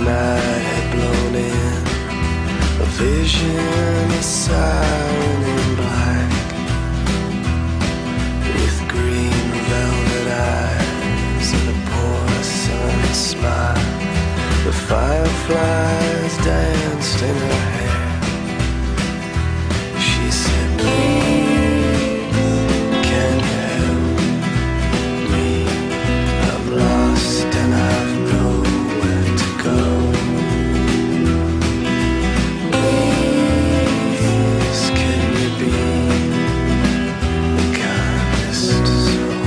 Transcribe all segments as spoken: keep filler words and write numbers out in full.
night had blown in, a vision, a siren in black, with green velvet eyes and a porcelain smile. The fireflies danced in her hair. She said, please, can you help me? I'm lost and I've nowhere to go. Please, can you be the kindest soul?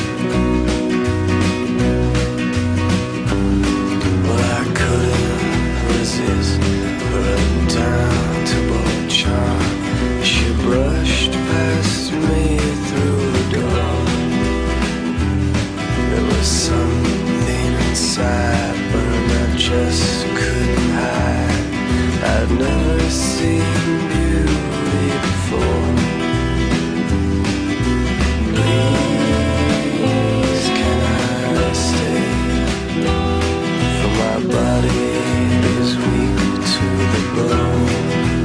Well, I couldn't resist running down to Bold Charm. She brushed past me through the door. There was something inside, but I just couldn't hide. I'd never seen beauty before. Please, can I stay? For my body is weak to the bone.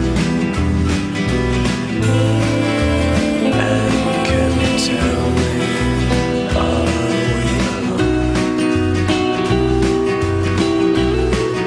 And can you tell me, are we alone?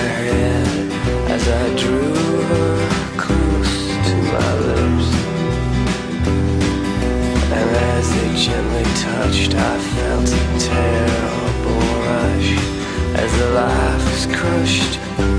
head as I drew her close to my lips. And as they gently touched, I felt a terrible rush as the life was crushed